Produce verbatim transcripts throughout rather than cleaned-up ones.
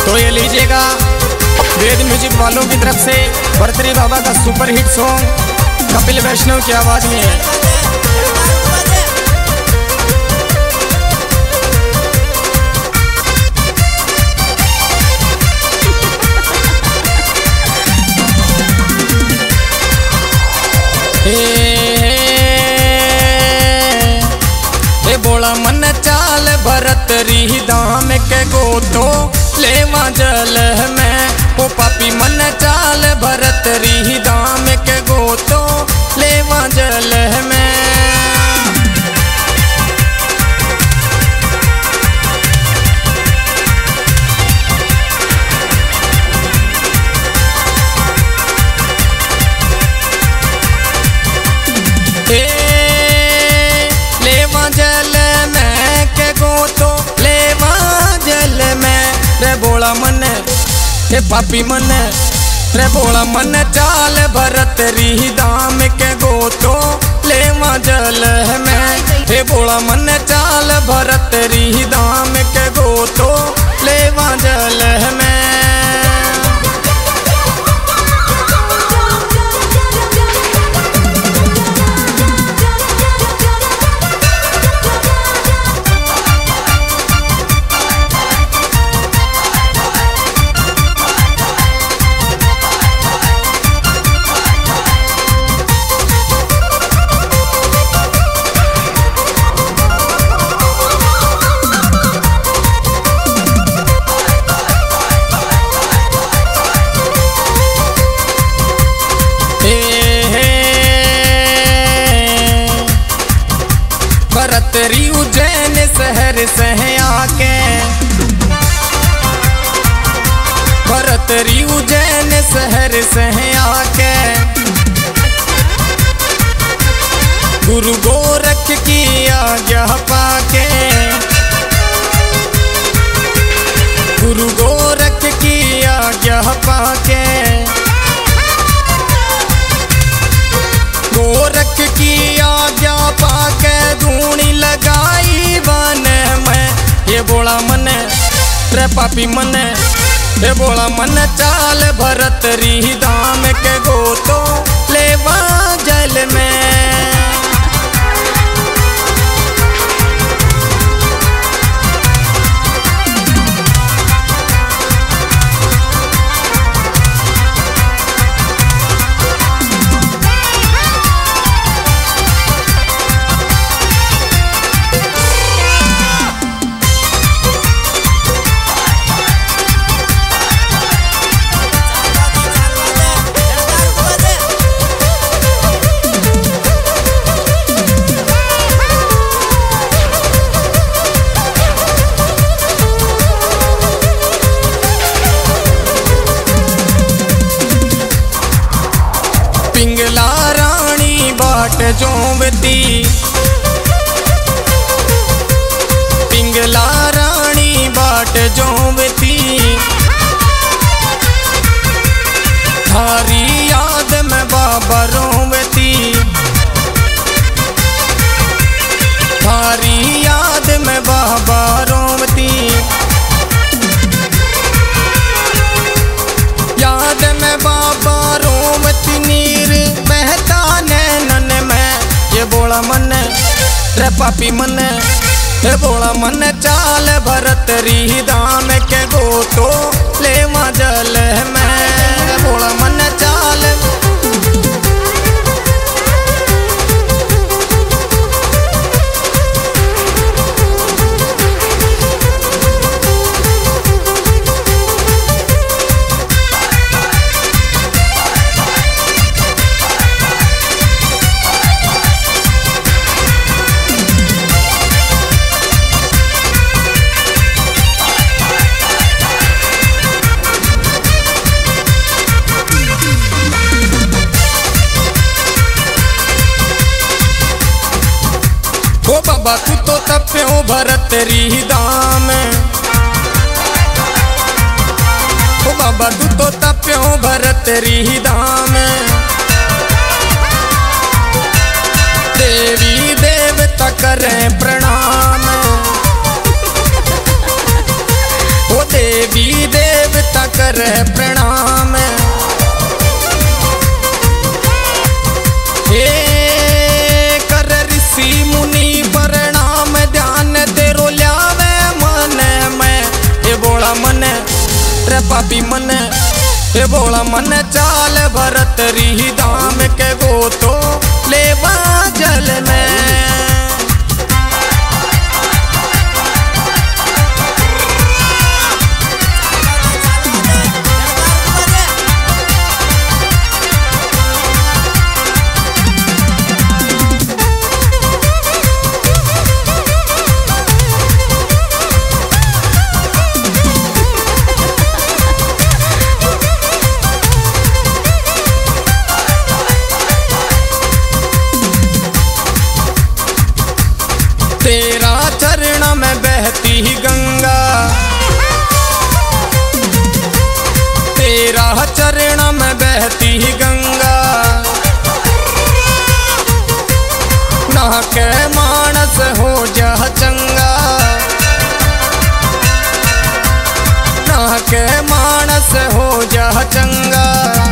तो ये लीजिएगा वेद म्यूजिक वालों की तरफ से भर्तृहरि बाबा का super hit song Kapil Vaishnav की आवाज में है। ए बोला मन चाल भर्तृहरि धाम के गोतो लेवा जल में। ओ पापी मन चाल भर्तृहरि धाम के गोतो लेवा जल में। बोला मन हे पापी मन रे बोला मन चाल भर्तृहरि धाम के गोतो लेवा जल में। हे बोला मन चाल भर्तृहरि धाम के गोतो लेवा जल में। भर्तृहरि उज्जैन शहर से आके भर्तृहरि उज्जैन शहर से आके गुरु गोरख की आज्ञा पाके गुरु गोरख की आज्ञा पाके गोरख की आज्ञा पाके धूनी लगाई वन में। ये बोला मन रे पापी मन ये बोला मन चाल भर्तृहरि धाम के गोतो लेवा जल में। पिंगला रानी बाट जोवती पिंगला रानी बाट जोवती थारी याद में बाबा रोवती थारी याद में बाबा रोवती याद में बाबा रोवती नीर बहता नैनन में। ये बोला मन रे पापी मन ये बोला मन चाल भर्तृहरि धाम के गोतो लेवा जल में। बोला मन चाल ओ बाबा तू तो तप्यो भर्तृहरि धाम। ओ बाबा तू तो तप्यो भर्तृहरि धाम। देवी देवता करे प्रणाम। ओ देवी देव करे प्रणाम। हे कर ऋषि मुनि प्रणाम ध्यान तेरो ल्यावे मन में। हे बोला मन रे पापी मन, हे बोला मन चाल भरत री धाम के गो तो लेवा जल में। तेरा चरण में बहती गंगा, तेरा चरण में बहती गंगा। नहा के मानस हो जा चंगा, नहा के मानस हो जा चंगा।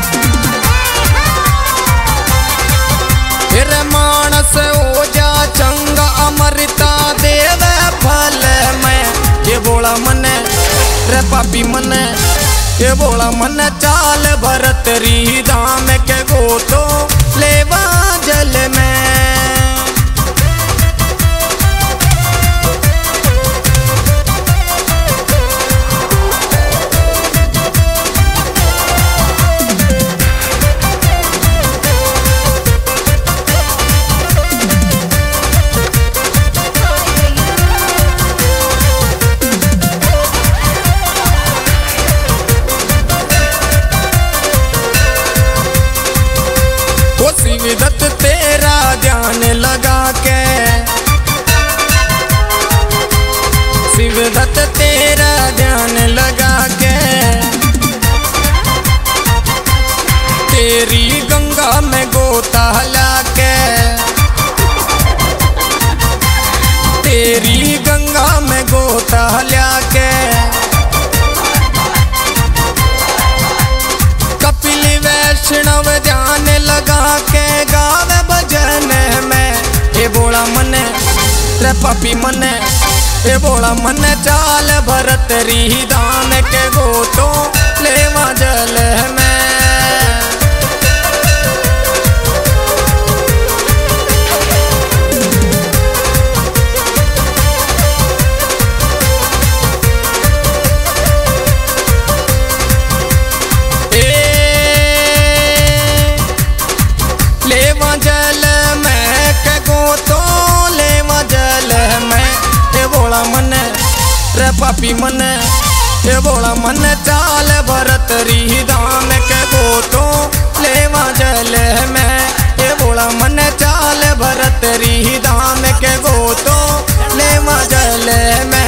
फिर मानस हो जा चंगा अमृता देव फल में। ये बोला मन रे पापी मन, ये बोला मन चाल भरत री धाम के गो तो लेवा जल में। शिवदत्त तेरा ध्यान लगा के, शिवदत्त तेरा ध्यान लगा के। तेरी गंगा में गोता लाके, तेरी गंगा में गोता लाके। कपिल वैष्णव ध्यान लगा के गावे भजन में। ये बोला मन रे पापी मन, ये बोला मन चाल भरत री धाम के गो तो लेवा जल में। लेवा जल में के गो तो लेवा जल में। ये बोला मन रे पापी मन, ये बोला मन चाल भरत री धाम के गो तो लेवा जल में। ये बोला मन चाल भरत री धाम के गो तो लेवा जल में।